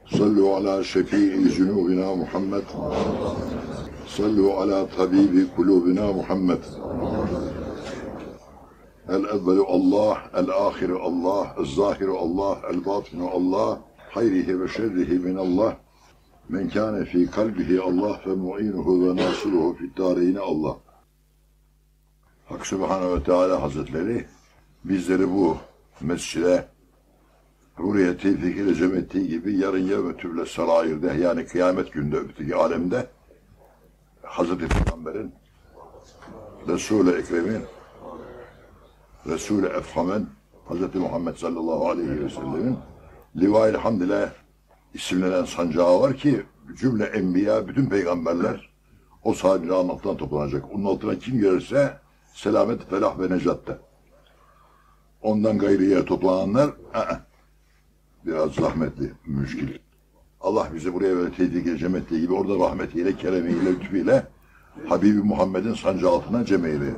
صلوا على شفيع ذنوبنا محمد صلوا على طبيب قلوبنا محمد الأول الله الآخر الله الظاهر الله الباطن الله خيره وشره من الله men kâne fî kalbihi Allah ve mu'inuhu ve nasiruhu fi'd-dâreyni Allah. Hak Subhanahu ve Teala Hazretleri bizleri bu mescide buraya tevfik ile cem ettiği gibi yarın yevme tüble sarayirde, yani kıyamet günde öteki alemde Hazreti Peygamber'in, Resul-i Ekrem'in, Resul-i Efham'ın, Hazreti Muhammed sallallahu aleyhi ve sellemin Livail Hamd ile isimlenen sancağı var ki cümle enbiya, bütün peygamberler o sahibi altından toplanacak. Onun altına kim gelirse selamet, felah ve necatte. Ondan gayriye toplananlar biraz zahmetli, müşkil. Allah bizi buraya böyle tevfik-i cem ettiği gibi orada rahmetiyle, keremiyle, lütfüyle Habibi Muhammed'in sancağı altına cem eyle.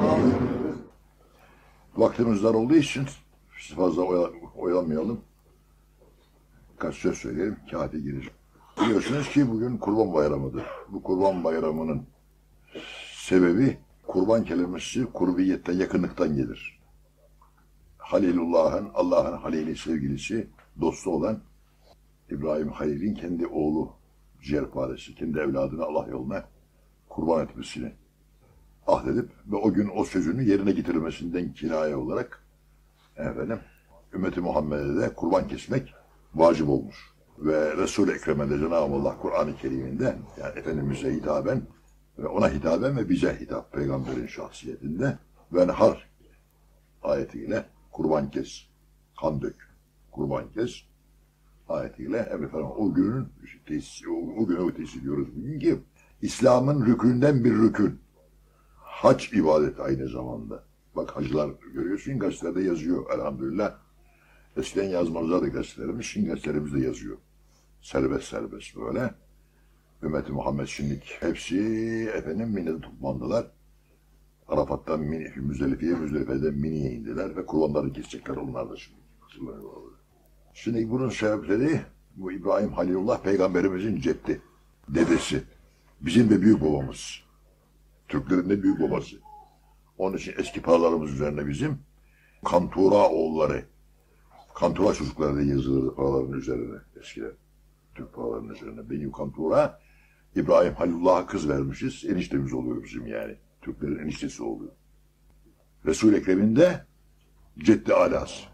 Vaktimiz dar olduğu için fazla oyalanmayalım. Kaç söz söyleyelim, kâfi gireceğim. Biliyorsunuz ki bugün Kurban Bayramı'dır. Bu Kurban Bayramı'nın sebebi, kurban kelimesi kurbiyetten, yakınlıktan gelir. Halilullah'ın, Allah'ın halili, sevgilisi, dostu olan İbrahim Halil'in kendi oğlu ciğerparesi, kendi evladını Allah yoluna kurban etmesini ahdedip ve o gün o sözünü yerine getirilmesinden kinaye olarak ümmeti Muhammed'e de kurban kesmek vacip olmuş. Ve Resul-i Ekrem'de Cenab-ı Allah Kur'an-ı Kerim'inde, yani Efendimiz'e hitaben ve ona hitaben ve bize hitap, peygamberin şahsiyetinde venhar ayetiyle kurban kes, kan dök, kurban kes ayetiyle o günün o günü ötesi diyoruz bugün ki İslam'ın rükünden bir rükün. Hac ibadeti aynı zamanda. Bak hacılar görüyorsun, gazetelerde yazıyor elhamdülillah. Eskiden yazmazlardı gazetelerimiz, şimdi gazetelerimizde yazıyor. Serbest böyle. Ümmeti Muhammed şimdi hepsi Mine'de toplandılar. Arafat'tan Müzdelife'den Mini'ye indiler ve kurbanları kesecekler onlar da şimdi. Şimdi bunun sebepleri bu İbrahim Halilullah peygamberimizin ceddi, dedesi. Bizim de büyük babamız. Türklerin de büyük babası. Onun için eski paralarımız üzerine bizim Kantura oğulları, Kantura çocukları da yazılırdı paraların üzerine eskiden. Türk paralarının üzerine. Benim Kantura, İbrahim Halilullah'a kız vermişiz. Eniştemiz oluyor bizim yani. Türklerin eniştesi oluyor. Resul-i Ekrem'in de ceddi alası.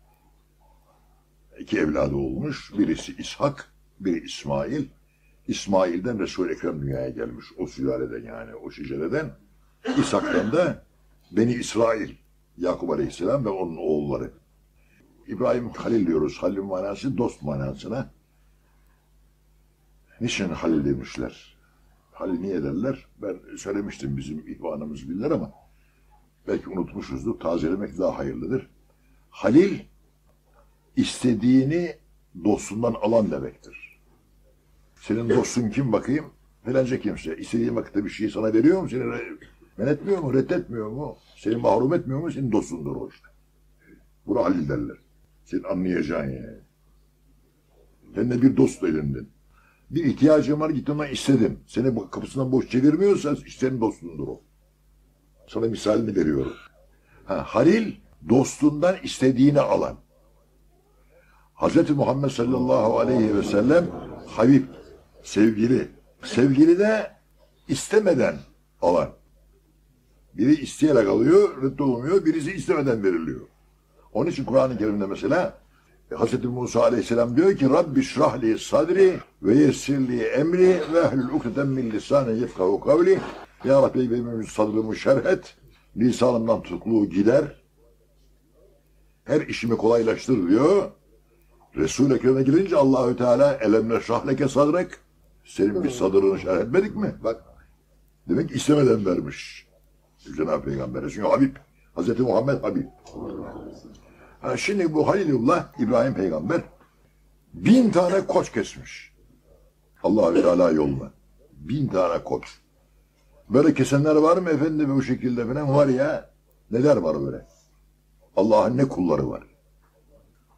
2 evladı olmuş. Birisi İshak, biri İsmail. İsmail'den Resul-i Ekrem dünyaya gelmiş. O sülaleden yani, o şecereden. İshak'tan da Beni İsrail, Yakup Aleyhisselam ve onun oğulları. İbrahim Halil diyoruz. Halil manası dost manasına. Niçin Halil demişler? Halil niye derler? Ben söylemiştim, bizim ihvanımız bilir ama belki unutmuşuzdur. Tazelemek daha hayırlıdır. Halil istediğini dostundan alan demektir. Senin dostun kim bakayım? Filanca kimse. İstediğin vakitte bir şeyi sana veriyor mu? Seni men etmiyor mu? Reddetmiyor mu? Seni mahrum etmiyor mu? Senin dostundur o işte. Buna Halil derler. Senin anlayacağın yani. Sen de bir dost elindin. Bir ihtiyacın var, git ondan istedin. Seni kapısından boş çevirmiyorsa senin dostundur o. Sana misalini veriyorum. Halil, dostundan istediğini alan. Hz. Muhammed sallallahu aleyhi ve sellem Habib, sevgili. Sevgili de istemeden alan. Biri isteyerek alıyor, reddolmuyor, birisi istemeden veriliyor. Onun için Kur'an-ı Kerim'de mesela Hz. Musa aleyhisselam diyor ki Rabbi şrahli sadri ve yessirli emri ve ehlül ukdeten min lisani yefkahu kavli. Ya Rabbi benim sadrımı şerh et, lisanımdan tutukluğu gider, her işimi kolaylaştır diyor. Resul-i Ekrem'e gelince Allahü Teala elemle şrahleke sadrek, senin bir sadrını şerh etmedik mi? Bak, demek istemeden vermiş Cenab-ı Peygamber'e. Çünkü Habib, Hz. Muhammed Habib. Şimdi bu Halilullah, İbrahim Peygamber 1000 tane koç kesmiş. Allah-u Teala yoluna. 1000 tane koç. Böyle kesenler var mı efendim bu şekilde falan? Var ya. Neler var böyle? Allah'ın ne kulları var.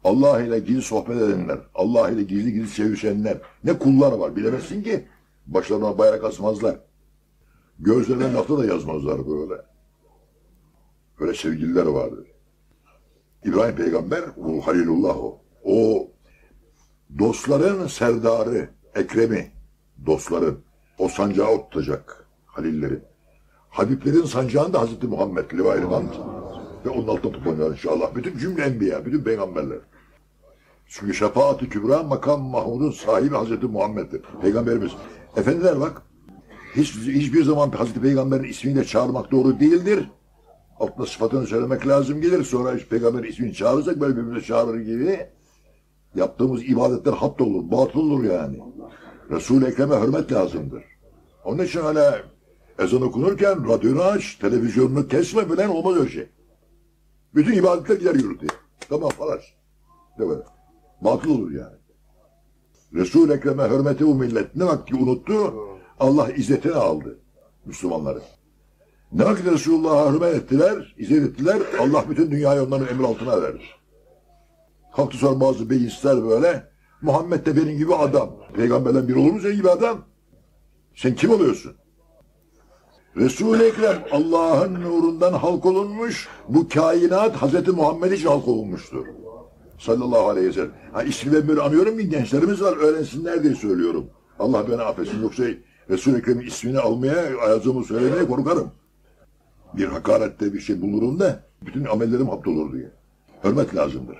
Allah ile gizli sohbet edenler, Allah ile gizli gizli sevişenler, ne kullar var bilemezsin ki. Başlarına bayrak asmazlar. Gözlerine nokta da yazmazlar böyle. Öyle sevgililer vardır. İbrahim peygamber, o Halilullah o. O dostların serdarı, Ekrem'i, dostların, o sancağı tutacak Halilleri. Habiblerin sancağında Hazreti Muhammed, Livai Hamd ve onun altında toplanıyor inşallah. Bütün cümle enbiya, bütün peygamberler. Çünkü şefaat-ı kübra makam Mahmud'un sahibi Hazreti Muhammed'dir. Peygamberimiz. Efendiler bak, hiçbir zaman Hazreti Peygamber'in ismiyle çağırmak doğru değildir. Altına sıfatını söylemek lazım gelir. Sonra Peygamber'in ismini çağırırsak böyle birbirimize çağırır gibi yaptığımız ibadetler hapt olur, batıl olur yani. Resul-i Ekrem'e hürmet lazımdır. Onun için hala ezan okunurken radyonu aç, televizyonunu kesme bilen olmaz öyle şey. Bütün ibadetler gider yürütüyor. Tamam falan. Değil mi? Batıl olur yani. Resul-i Ekrem'e hürmeti bu millet ne vakti unuttu, Allah izzetini aldı Müslümanları. Ne vakit Resulullah'a hürmet ettiler, izzet ettiler, Allah bütün dünyayı onların emir altına verir. Kalktı sonra bazı beyinsler böyle, Muhammed de benim gibi adam. Peygamberden biri olur mu senin gibi adam? Sen kim oluyorsun? Resul-i Ekrem Allah'ın nurundan halk olunmuş, bu kainat Hazreti Muhammed için halk olunmuştur. Sallallahu aleyhi ve sellem. Ha, ismi ben böyle anıyorum ki gençlerimiz var, öğrensinler diye söylüyorum. Allah beni affetsin. Yoksa Resul-i Ekrem'in ismini almaya, ayazımı söylemeye korkarım. Bir hakarette bir şey bulurum da bütün amellerim haptolur diye. Hürmet lazımdır.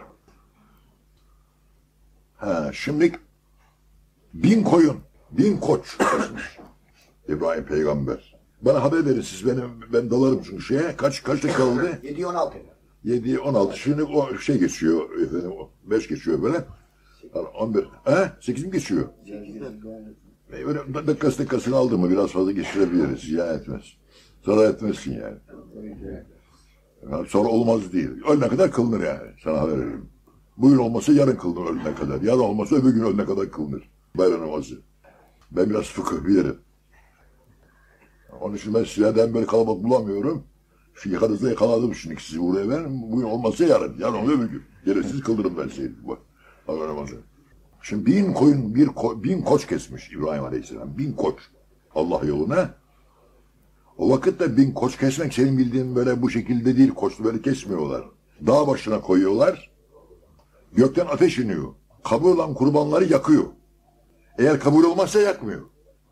Ha, şimdi 1000 koyun, 1000 koç kesmiş İbrahim peygamber. Bana haber verin siz, ben dalarım çünkü şeye. Kaç dakika kaldı? 7-16. 7-16. Şimdi o şey geçiyor efendim, 5 geçiyor böyle. 11. 8 mi geçiyor? Böyle dakikasını aldı mı biraz fazla geçirebiliriz. Ziyan etmez. Zarar etmezsin yani. Sonra olmaz değil. Ölene kadar kılınır yani. Sana haber veririm. Bugün olmasa yarın kılınır ölene kadar. Yarın olmasa öbür gün ölene kadar kılınır. Bayram namazı. Ben biraz fıkıh bilirim. Onun için ben silahdan böyle kalabalık bulamıyorum. Şu yakanızda yakaladım şimdi sizi buraya ben. Bugün olmasa yarın. Yarın olsa öbür gün. Gereksiz kıldırırım ben seni. Bayram namazı. Şimdi 1000 koyun, 1000 koç kesmiş İbrahim Aleyhisselam. 1000 koç. Allah yoluna. O vakitte 1000 koç kesmek senin bildiğin böyle bu şekilde değil. Koçlu böyle kesmiyorlar. Dağ başına koyuyorlar. Gökten ateş iniyor. Kabul olan kurbanları yakıyor. Eğer kabul olmazsa yakmıyor.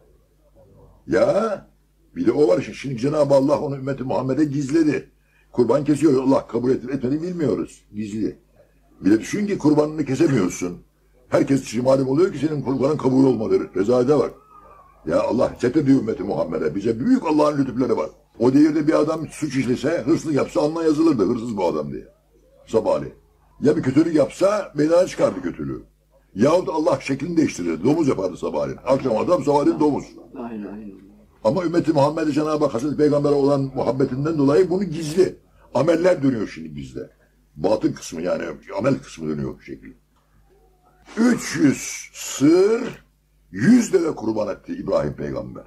Ya bir de o var işte. Şimdi Cenab-ı Allah onu ümmeti Muhammed'e gizledi. Kurban kesiyor. Allah kabul etmedi bilmiyoruz. Gizli. Bir de düşün ki kurbanını kesemiyorsun. Herkes için malum oluyor ki senin kurbanın kabul olmadığı. Rezalete bak. Ya Allah diyor ümmeti Muhammed'e. Bize büyük Allah'ın lütufları var. O devirde bir adam suç işlese, hırsızlık yapsa alnına yazılırdı. Hırsız bu adam diye. Sabahleyin. Ya bir kötülük yapsa meydana çıkardı kötülüğü. Yahut Allah şeklini değiştirirdi. Domuz yapardı sabahleyin. Akşam adam sabahleyin domuz. Aynen. Ama ümmeti Muhammed'e Cenab-ı Hak Hazreti Peygamber'e olan muhabbetinden dolayı bunu gizli. Ameller dönüyor şimdi bizde. Batın kısmı yani amel kısmı dönüyor bu şekilde. 300 sığır, 100 deve kurban etti İbrahim peygamber.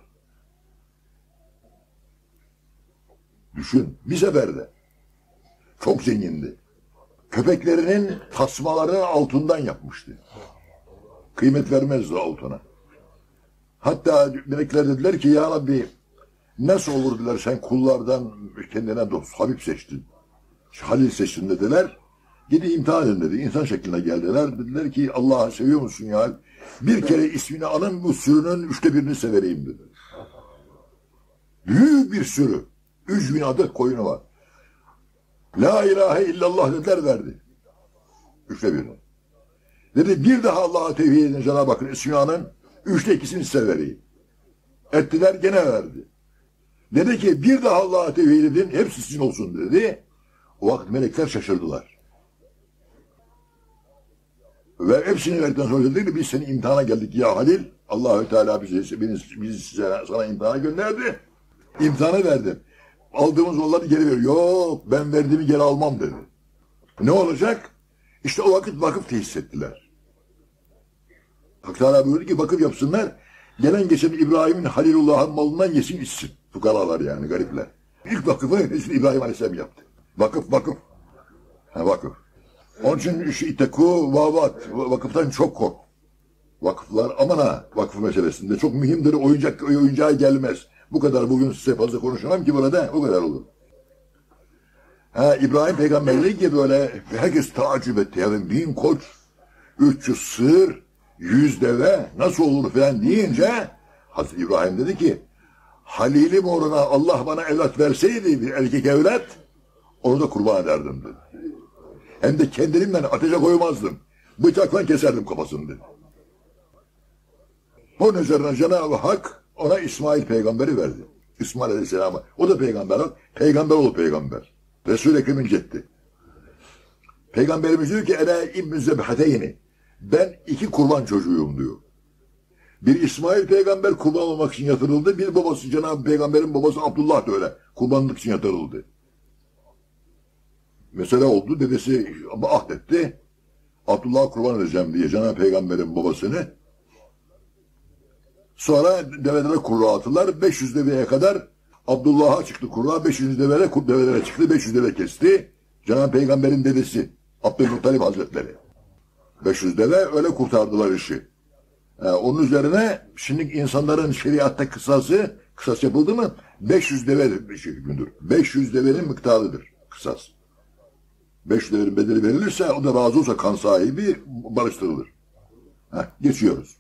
Düşün, bir seferde. Çok zengindi. Köpeklerinin tasmalarını altından yapmıştı. Kıymet vermezdi altına. Hatta melekler dediler ki ya Rabbi nasıl olur dediler sen kullardan kendine dost Habib seçtin. Halil seçtin dediler. Gidi imtihan edin dedi. İnsan şekline geldiler. Dediler ki Allah'ı seviyor musun ya? Bir kere ismini alın bu sürünün 1/3'ünü severeyim dedi. Büyük bir sürü. 3000 adet koyunu var. La ilahe illallah dediler verdi. 1/3'ünü. Dedi bir daha Allah'a tevhid edin Cenab-ı Hakk'ın ismini alın. 2/3'ünü size vereyim. Ettiler gene verdi. Dedi ki bir daha Allah'a tevhid edin hepsi sizin olsun dedi. O vakit melekler şaşırdılar. Ve hepsini verdikten sonra dedi ki biz seni imtihana geldik ya Halil. Allahü Teala bizi sana imtihana gönderdi. İmtihanı verdim. Aldığımız yolları geri veriyor. Yok ben verdiğimi geri almam dedi. Ne olacak? İşte o vakit vakıf tesis ettiler. Hak Teala buyurdu ki vakıf yapsınlar. Gelen geçen İbrahim'in Halilullah'ın malından yesin içsin. Fukaralar yani garipler. İlk vakıfı İbrahim Aleyhisselam yaptı. Vakıf. Ha vakıf. Onun için şu iteku vavat, vakıftan çok kork. Vakıflar aman ha, vakıf meselesinde çok mühimdir, oyuncağa gelmez. Bu kadar bugün size fazla konuşamam ki burada, o kadar olur. Ha, İbrahim peygamberliği gibi böyle herkes tacip etti. Yani 1000 koç, 300 sığır, 100 deve nasıl olur falan deyince Hazreti İbrahim dedi ki Halil'im uğruna Allah bana evlat verseydi, bir erkek evlat, onu da kurban ederdim dedi. Hem de kendimden ateşe koymazdım. Bıçakla keserdim kafasını dedi. Onun üzerine Cenab-ı Hak ona İsmail peygamberi verdi. İsmail Aleyhisselam'a. O da peygamber. Peygamber oğlu peygamber. Resul-i Ekrem'in cetti. Peygamberimiz diyor ki Ene İbn-i Zebhateyni. Ben 2 kurban çocuğuyum diyor. Bir İsmail peygamber kurban olmak için yatırıldı. Bir babası Cenab-ı Peygamber'in babası Abdullah da öyle. Kurbanlık için yatırıldı. Mesele oldu. Dedesi ahdetti. Abdullah'a kurban edeceğim diye Cenab-ı Peygamber'in babasını. Sonra develere kurra attılar. 500 deveye kadar Abdullah'a çıktı kurra. 500 develere çıktı. 500 deve kesti. Cenab-ı Peygamber'in dedesi Abdülmuttalip Hazretleri. 500 deve öyle kurtardılar işi. Onun üzerine şimdi insanların şeriatta kısas yapıldı mı 500 deve bir şey hükmüdür. 500 devenin miktarıdır kısas. 500 devenin bedeli verilirse o da razı olsa kan sahibi barıştırılır. Geçiyoruz.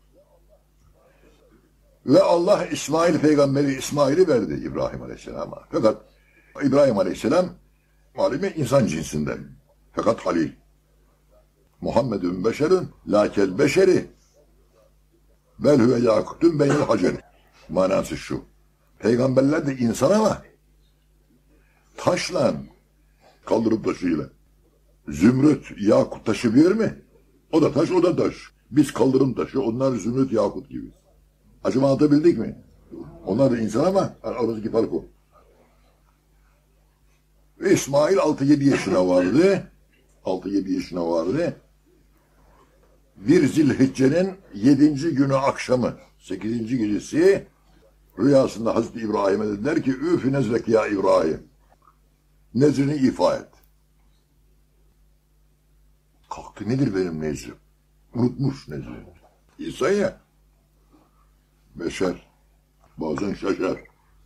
Ve Allah İsmail peygamberi İsmail'i verdi İbrahim Aleyhisselam'a. Fakat İbrahim Aleyhisselam malum insan cinsinden. Fakat Halil. Muhammedun beşerun lakel beşeri bel huve yakutun beynel haceri. Manası şu. Peygamberler de insan ama taşla kaldırım taşıyla. Zümrüt, yakut taşı bir mi? O da taş, o da taş. Biz kaldırım taşı, onlar zümrüt, yakut gibi. Acaba anlatabildik mi? Onlar da insan ama aradaki fark o. Ve İsmail 6-7 yaşına vardı. 6-7 yaşına vardı. Bir Zilhicce'nin 7. günü akşamı, 8. gecesi rüyasında Hazreti İbrahim'e dediler ki üf nezrek ya İbrahim. Nezrini ifa et. Kalktı, nedir benim nezrim? Unutmuş nezrini. İsa ya. Beşer. Bazen şaşar.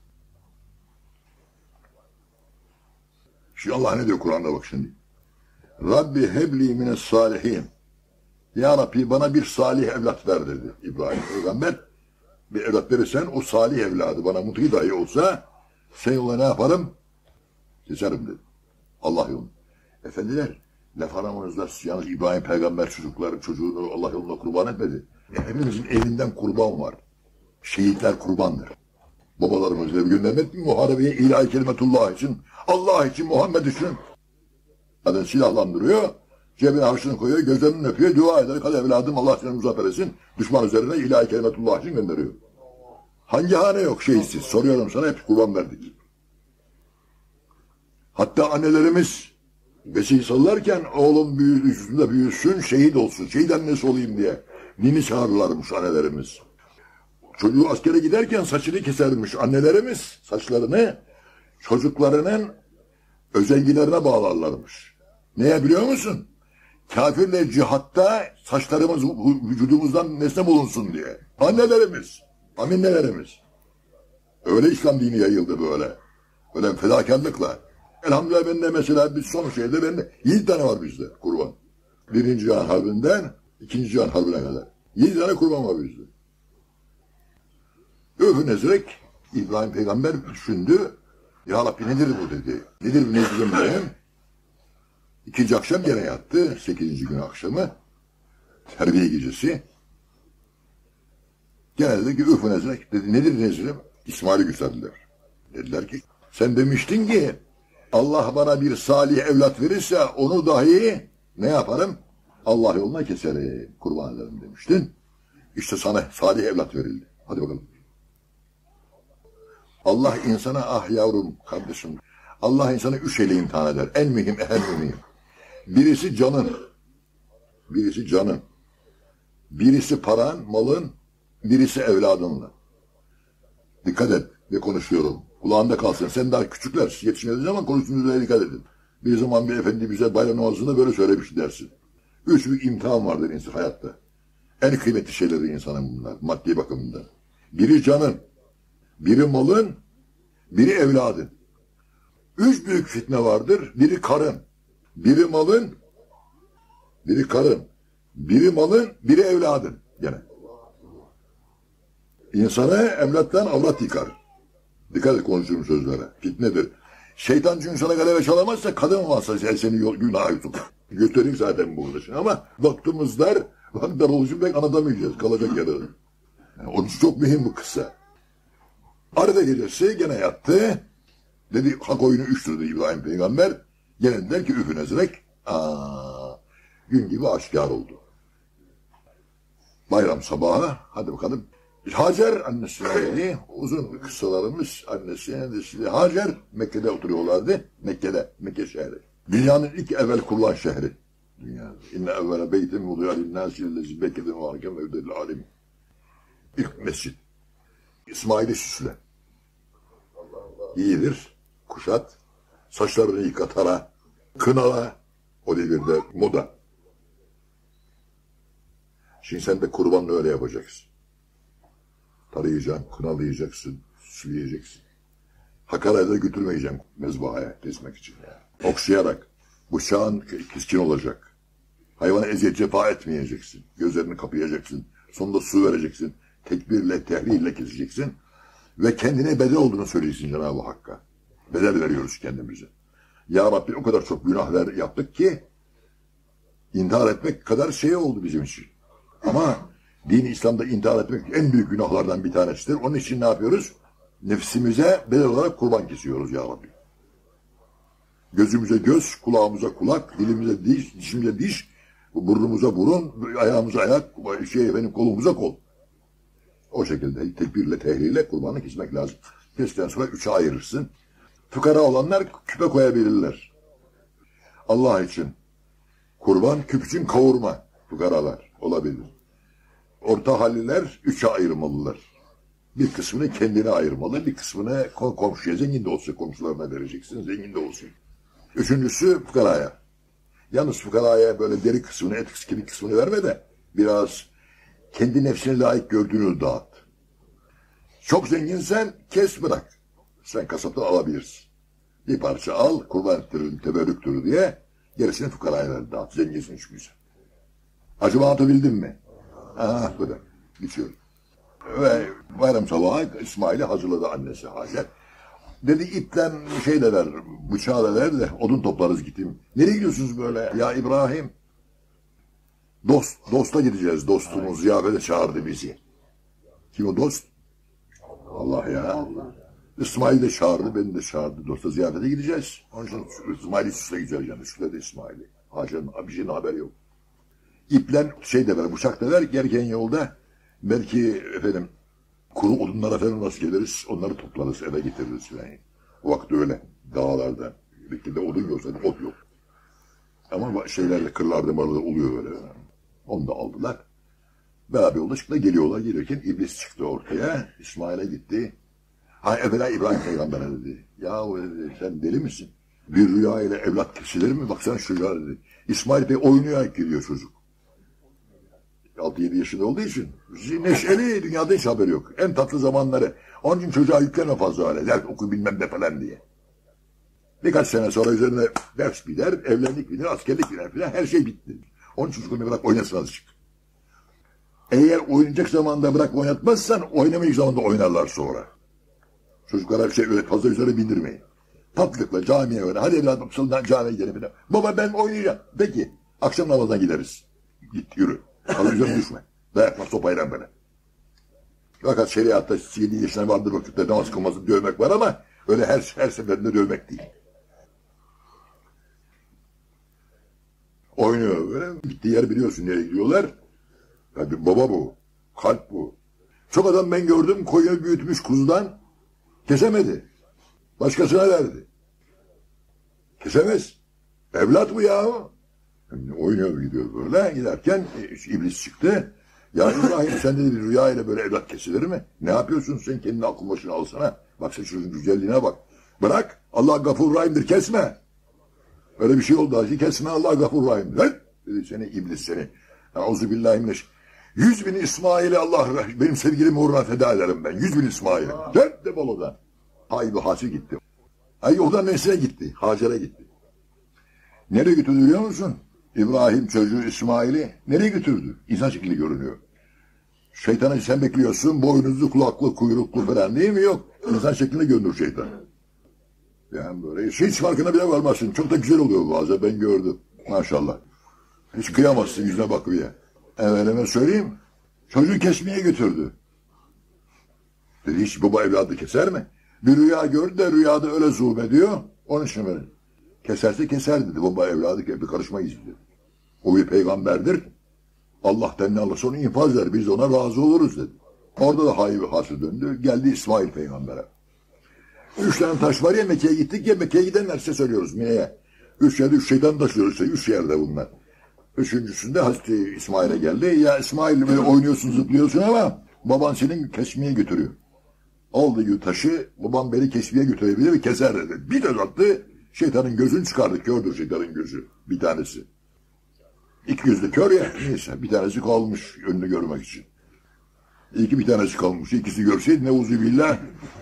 Şimdi Allah ne diyor Kur'an'da bak şimdi. Rabbi hebli mines salihin. Ya Rabbi bana bir salih evlat ver dedi İbrahim Peygamber. Bir evlat verirsen o salih evladı bana muti dahi olsa sen yola ne yaparım? Keserim dedi. Allah yolunu. Efendiler laf aramızda yalnız İbrahim Peygamber çocuğunu Allah yoluna kurban etmedi. Hepimizin elinden kurban var. Şehitler kurbandır. Babalarımızla bir göndermek mi? Muharebeye ilahi kelimetullah için, Allah için, Muhammed için. Zaten silahlandırıyor, cebine harçlığını koyuyor, gözlerini öpüyor, dua eder. Hadi evladım Allah seni muzaffer etsin. Düşman üzerine ilahi kelimetullah için gönderiyor. Hangi hane yok şehitsiz? Soruyorum sana, hep kurban verdik. Hatta annelerimiz vesiyi sallarken oğlum üstünde büyüsün, şehit olsun, şehit annesi olayım diye nini çağırırlarmış annelerimiz. Çocuğu askere giderken saçını kesermiş annelerimiz, saçlarını çocuklarının özengilerine bağlarlarmış. Neye biliyor musun? Kafirle cihatta saçlarımız vücudumuzdan nesne bulunsun diye. Annelerimiz, aminnelerimiz. Öyle İslam dini yayıldı böyle. Öyle fedakarlıkla. Elhamdülillah bende mesela bir son şeyde bende 7 tane var bizde kurban. 1. Cihan Harbi'nden 2. Cihan Harbi'ne kadar. 7 tane kurban var bizde. Öfü nezrek İbrahim Peygamber düşündü. Ya Rabbi nedir bu dedi. Nedir bu nezrim benim? 2. akşam gene yattı. 8. gün akşamı. Terbiye gecesi. Gene dedi ki öfü nezrek. Dedi nedir nezrim? İsmail'i gösterdiler. Dediler ki sen demiştin ki Allah bana bir salih evlat verirse onu dahi ne yaparım? Allah yoluna keserim, kurban ederim demiştin. İşte sana salih evlat verildi. Hadi bakalım. Allah insana ah yavrum kardeşim. Allah insana 3 şeyle imtihan eder. En mühim, mühim. Birisi canın. Birisi canın. Birisi paran, malın. Birisi evladınla. Dikkat et. Ne konuşuyorum. Kulağında kalsın. Sen daha küçükler. Yetişmediğiniz zaman konuştuğunuzda dikkat edin. Bir zaman bir efendi bize bayram namazında böyle söylemişti dersin. 3 büyük imtihan vardır insan hayatta. En kıymetli şeyleri insanın bunlar, maddi bakımından. Biri canın, biri malın, biri evladın. 3 büyük fitne vardır. Biri karın, biri malın, biri karın, biri malın, biri evladın. Gene. İnsanı evlattan avrat yıkar. Dikkat et konuştuğum sözlere. Fitnedir. Şeytan çünkü sana galebe çalamazsa kadın varsa seni günaha tutar. Götüreyim zaten burada şimdi ama vaktimiz dar oluşu pek anlatamayacağız. Kalacak yere. Yani onun için çok mühim bu kıssa. Arife gecesi gene yattı. Dedi hak oyunu 3'tür dedi İbrahim peygamber. Gene der ki üfün ezerek gün gibi aşikar oldu. Bayram sabahı hadi bakalım. Hacer annesine dedi, uzun kıssalarımız annesine dedi. Hacer Mekke'de oturuyorlardı. Mekke şehri. Dünyanın ilk evvel kurulan şehri. Dünyada. İnne evvele beytin vuduya linnâsi lezi Mekke'de muharreken ve evdel alim. İlk mescid. İsmail'i süsle. Giyilir, kuşat, saçlarını yıka tara, kınala, o devirde moda. Şimdi sen de kurbanla öyle yapacaksın. Tarayacaksın, kınalayacaksın, süsleyeceksin. Hakarayla götürmeyeceksin mezbahaya kesmek için. Yani. Okşayarak, bıçağın keskin olacak. Hayvana eziyet cefa etmeyeceksin. Gözlerini kapayacaksın. Sonunda su vereceksin. Tekbirle, tehlille keseceksin. Ve kendine bedel olduğunu söyleyeceksin Cenab-ı Hakk'a. Bedel veriyoruz kendimize. Ya Rabbi o kadar çok günahlar yaptık ki intihar etmek kadar şey oldu bizim için. Ama din-i İslam'da intihar etmek en büyük günahlardan bir tanesidir. Onun için ne yapıyoruz? Nefsimize bedel olarak kurban kesiyoruz ya Rabbi. Gözümüze göz, kulağımıza kulak, dilimize diş, dişimize diş, burnumuza burun, ayağımıza ayak, kolumuza kol. O şekilde tekbirle, tehlille kurbanı kesmek lazım. Kestikten sonra 3'e ayırırsın. Fukara olanlar küpe koyabilirler. Allah için kurban, küp için kavurma fukaralar olabilir. Orta halliler 3'e ayırmalılar. Bir kısmını kendine ayırmalı, bir kısmını komşuya, zengin de olsa komşularına vereceksin, zengin de olsun. Üçüncüsü fukaraya. Yalnız fukaraya böyle deri kısmını, et kemik kısmını verme de biraz kendi nefsine layık gördüğünü dağıt. Çok zenginsen kes bırak. Sen kasaptan alabilirsin. Bir parça al, kurban ettirin, teberrüktür diye gerisini fukaraya ver, dağıt. Zenginsin çünkü sen. Acaba anlatabildim mi? Bu da. Bitiyor. Ve bayram sabahı İsmail'i hazırladı annesi Hacer. Dedi ipten şey de ver, bıçağı da ver de odun toplarız gideyim. Nereye gidiyorsunuz böyle? Ya İbrahim, dosta gideceğiz. Dostumuz ziyafete çağırdı bizi. Kim o dost? Allah ya. Allah. İsmail de çağırdı, beni de çağırdı. Dosta ziyafete gideceğiz. Onun için İsmail'i süsle gideceğiz yani. Süsledi İsmail'i. Hacer'in bir şeyin haberi yok. İplen şey de ver, bıçak da ver. Gereken yolda belki efendim kuru odunlara falan nasıl geliriz, onları toplarız, eve getiririz yani. O vakti öyle. Dağlarda, bir odun yoksa ot yok. Ama şeylerle, kırlarda marada oluyor öyle. Onu da aldılar. Beraber yolda çıktı, gelirken iblis çıktı ortaya. İsmail'e gitti. Evvela İbrahim Peygamber'e dedi. Ya dedi, sen deli misin? Bir rüya ile evlat kesilir mi? Baksana şu rüya dedi. İsmail Bey oynuyor gidiyor çocuk. 6-7 yaşında olduğu için neşeli, dünyada hiç haberi yok. En tatlı zamanları. Onun için çocuğa yüklenme fazla öyle. Ders oku bilmem ne falan diye. Birkaç sene sonra üzerine ders biter, evlendik biter, askerlik biter falan. Her şey bitti. Onun için çocuğunu bırak oynasın azıcık. Eğer oynayacak zamanda bırak oynatmazsan oynamayacak zamanda oynarlar sonra. Çocuklara öyle fazla üzerine bindirmeyin. Tatlılıkla camiye öyle. Hadi evladım sıldan camiye gidelim falan. Baba ben oynayacağım. Peki. Akşam namazına gideriz. Git yürü. Fazla üzerine düşme. Dayakla sopayla böyle. Fakat şeriatta 7 yaşına vardır vakitte namaz kılması dövmek var ama öyle her seferinde dövmek değil. Oynuyor böyle. Gittiği yer biliyorsun nereye gidiyorlar. Tabii baba bu. Kalp bu. Çok adam ben gördüm koyunu büyütmüş kuzudan kesemedi. Başkasına verdi. Kesemez. Evlat bu ya. Yani oynuyor gidiyor böyle. Giderken iblis çıktı. Ya İbrahim sen de bir rüya ile böyle evlat kesilir mi? Ne yapıyorsun sen kendini akıl başına alsana. Bak sen çocuğun güzelliğine bak. Bırak. Allah Gafur Rahim'dir kesme. Öyle bir şey oldu. Hacı kesme Allah gafur rahim. Lan! Dedi seni iblis seni. Euzubillahimineş. 100.000 İsmail'i Allah benim sevgilim uğruna feda ederim ben. 100.000 İsmail'i. Lan de balodan. Ay bu Hacer gitti. Ay oradan nesine gitti? Hacer'e gitti. Nereye götürdü biliyor musun? İbrahim çocuğu İsmail'i nereye götürdü? İnsan şekli görünüyor. Şeytanı sen bekliyorsun, boynuzlu, kulaklı, kuyruklu falan değil mi? Yok. İnsan şeklinde görünür şeytan. Yani böyle hiç farkına bile varmazsın. Çok da güzel oluyor bazen, ben gördüm. Maşallah. Hiç kıyamazsın yüzüne bakmaya. Efendime söyleyeyim, çocuğu kesmeye götürdü. Dedi hiç baba evladı keser mi? Bir rüya gördü de rüyada öyle zulmediyor. Onun için böyle. Keserse keser dedi. Baba evladı bir karışmayız dedi. O bir peygamberdir. Allah'tan ne alırsa onu infaz eder. Biz ona razı oluruz dedi. Orada da hayır hasıl döndü. Geldi İsmail peygambere. 3 tane taş var ya Mekke'ye gittik ya Mekke'ye gidenler size söylüyoruz. Niye? 3 yerde 3 şeytan taşıyoruz. 3 yerde bunlar. Üçüncüsünde Hazreti İsmail'e geldi. Ya İsmail böyle oynuyorsun zıplıyorsun ama baban senin kesmeye götürüyor. Aldığı taşı babam beni kesmeye götürebilir mi? Keser dedi. Bir göz attı. Şeytanın gözünü çıkardı. Kördür şeytanın gözü. Bir tanesi. 2 gözlü kör ya. Neyse bir tanesi kalmış önünü görmek için. Bir tanesi kalmış. İkisi görseydi neuzubillah.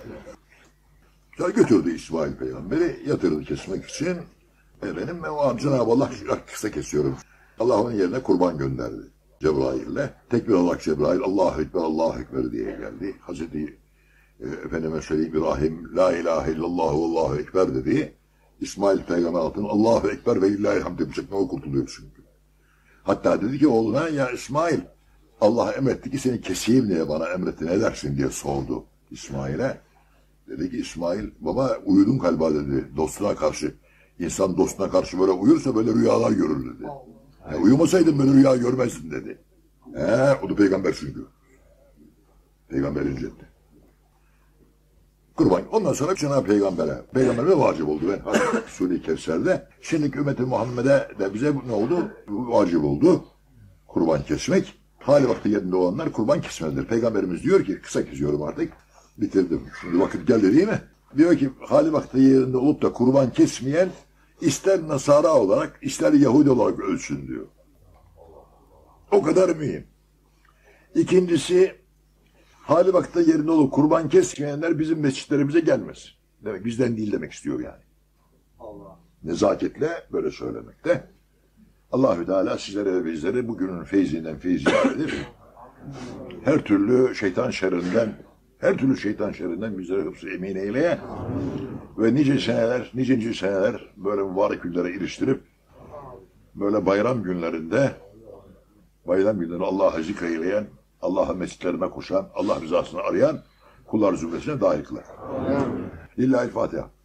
Götürdü İsmail peygamberi. Yatırdı kesmek için. Benim Cenab-ı Allah kısa kesiyorum. Allah onun yerine kurban gönderdi. Cebrail'le. Tekbir Allah Cebrail. Allahu Ekber, Allahu Ekber diye geldi. Hazreti efendime söyleyeyim İbrahim La ilahe illallah ve Allahu Ekber dedi. İsmail peygamber altına Allahu Ekber ve lillahi hamd yapacak. Ne o kurtuluyor çünkü. Hatta dedi ki oğluna ya İsmail Allah emretti ki seni keseyim diye bana emretti ne dersin diye sordu İsmail'e. Dedi ki İsmail baba uyudum galiba dedi dostuna karşı. İnsan dostuna karşı böyle uyursa böyle rüyalar görür dedi. Uyumasaydın böyle rüya görmezdin dedi. O da peygamber çünkü. Peygamber incetti. Kurban. Ondan sonra Cenab-ı Peygamber'e vacip oldu. Ben Sure-i Kevser'de. Şimdiki ümmeti Muhammed'e de bize ne oldu? Vacip oldu. Kurban kesmek. Hali vakti yerinde olanlar kurban kesmezler. Peygamberimiz diyor ki, kısa kesiyorum artık. Bitirdim. Şimdi vakit geldi değil mi? Diyor ki hali vakti yerinde olup da kurban kesmeyen ister Nasara olarak ister Yahudi olarak ölsün diyor. O kadar mühim. İkincisi hali vakti yerinde olup kurban kesmeyenler bizim mescitlerimize gelmez. Demek bizden değil demek istiyor yani. Allah. Nezaketle böyle söylemekte. Allahü Teala sizlere ve bizlere bugünün feyzinden edip her türlü şeytan şerrinden bizlere hıfzı emin eyleye ve nice seneler böyle mübarek günlere iliştirip böyle bayram günlerinde Allah'a zikreyleyen, Allah'a mescitlerine koşan, Allah rızasını arayan kullar zümresine dahil kılar. Lillahi'l-Fatiha.